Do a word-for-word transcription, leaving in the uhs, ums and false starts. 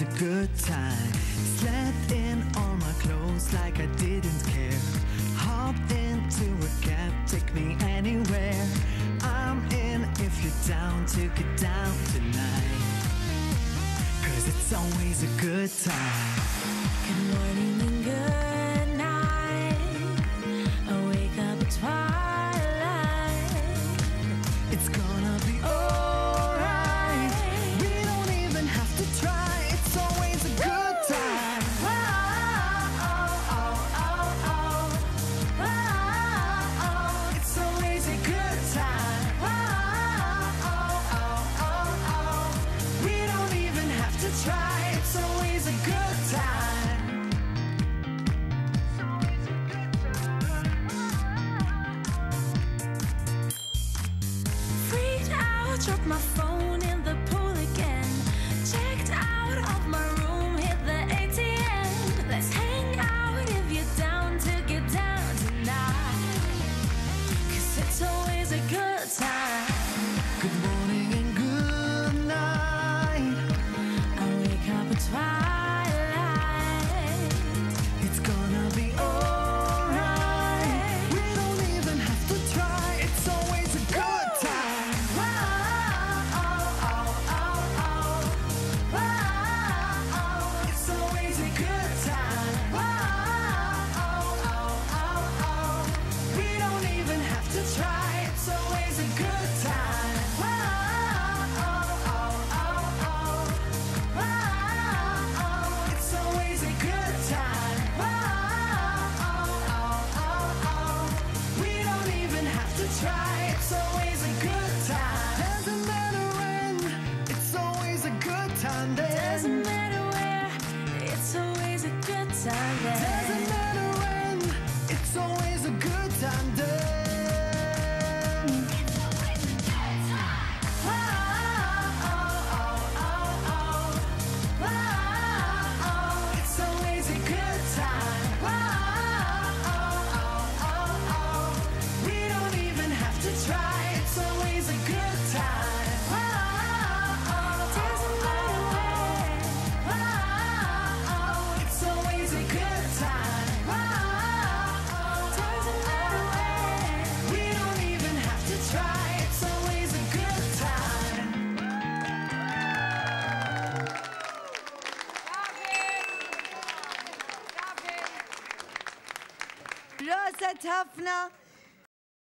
a good time. Slept in all my clothes like I didn't care. Hopped into a cab, take me anywhere. I'm in if you're down to get down tonight, 'cause it's always a good time. Good morning and good night. I wake up at twilight. It's gonna be alright. We don't even have to try. It's always a good time. Oh, oh, oh, oh, oh. Oh, oh. It's always a good time. Oh, oh, oh, oh, oh. We don't even have to try. It's always a good time. Freaked out, dropped my phone in the pool again. Checked out of my room, hit the A T M. Let's hang out if you're down to get down tonight, 'cause it's always a good time. Good morning and good night. I wake up at twilight. It's gonna be alright. We don't even have to try. It's always a good time. Oh, oh, oh, oh, oh. Oh, oh. It's always a good time. Oh, oh, oh, oh, oh. We don't even have to try. It's always a good time. Oh, oh, oh, oh, oh. Oh, oh. It's always a good time. Oh, oh, oh, oh, oh. We don't even have to try. It's always a good time. Doesn't matter when. It's always a good time. Doesn't matter where, it's always a good time there. Doesn't matter when. It's always a good time. Oh, oh, oh, oh, oh. Oh, oh. It's always a good time. Oh, oh, oh, oh, oh. We don't even have to try. It's always a good time. Oh, oh. Doesn't matter where. Oh, oh. It's always a good time. Oh, oh. Doesn't matter where. We don't even have to try. It's always a good time. Rosa Tafna